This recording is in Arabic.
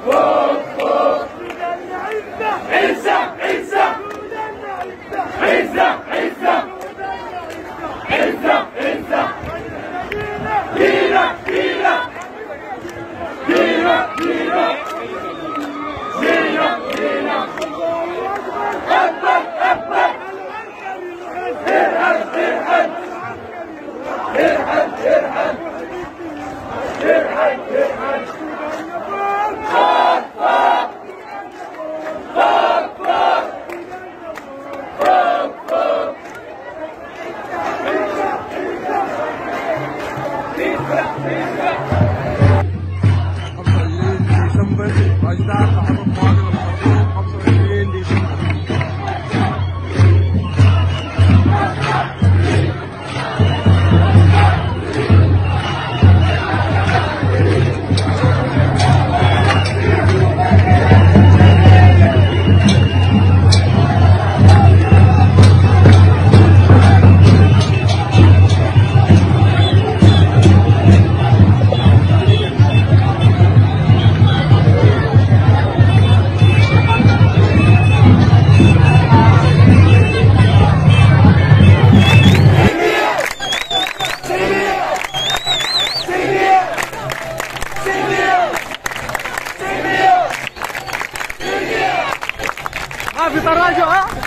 عزة عزة عزة عزة عزة عزة ديرة ديرة ديرة ديرة ديرة ديرة أكبر أكبر ارحل ارحل ارحل ارحل ارحل ارحل فوق فوق فوق فوق فوق فوق ديسمبر أجداد تحرك معادلة الخطوط 25 ديسمبر. في تراجع.